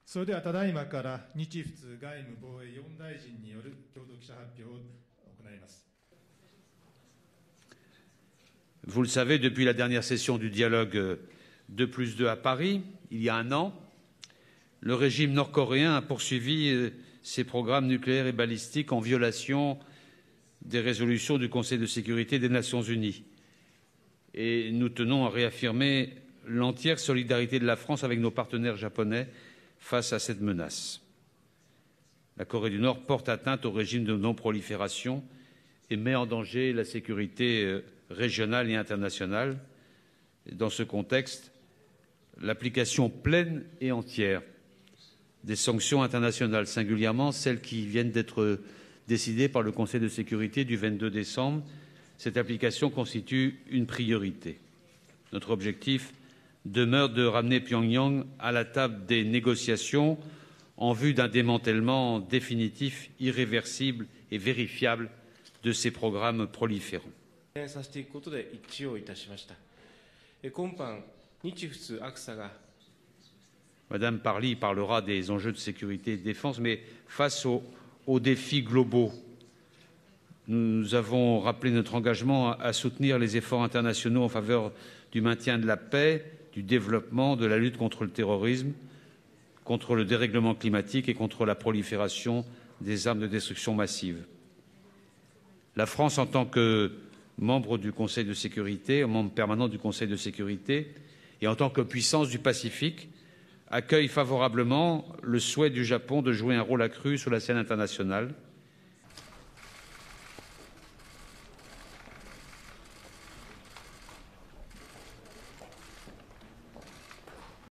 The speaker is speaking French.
それではただいまから日仏外務防衛4大臣による共同記者発表を行います。 Vous le savez, depuis la dernière session du dialogue 2+2 à Paris, il y a un an, le régime nord-coréen a poursuivi ses programmes nucléaires et balistiques en violation des résolutions du Conseil de sécurité des Nations unies. Et nous tenons à réaffirmer l'entière solidarité de la France avec nos partenaires japonais face à cette menace. La Corée du Nord porte atteinte au régime de non-prolifération et met en danger la sécurité régionale et internationale. Dans ce contexte, l'application pleine et entière des sanctions internationales, singulièrement celles qui viennent d'être décidées par le Conseil de sécurité du 22 décembre, cette application constitue une priorité. Notre objectif demeure de ramener Pyongyang à la table des négociations en vue d'un démantèlement définitif, irréversible et vérifiable de ces programmes proliférants. Madame Parly parlera des enjeux de sécurité et de défense, mais face aux défis globaux, nous avons rappelé notre engagement à soutenir les efforts internationaux en faveur du maintien de la paix, du développement, de la lutte contre le terrorisme, contre le dérèglement climatique et contre la prolifération des armes de destruction massive. La France, en tant que membre du Conseil de sécurité, membre permanent du Conseil de sécurité, et en tant que puissance du Pacifique, accueille favorablement le souhait du Japon de jouer un rôle accru sur la scène internationale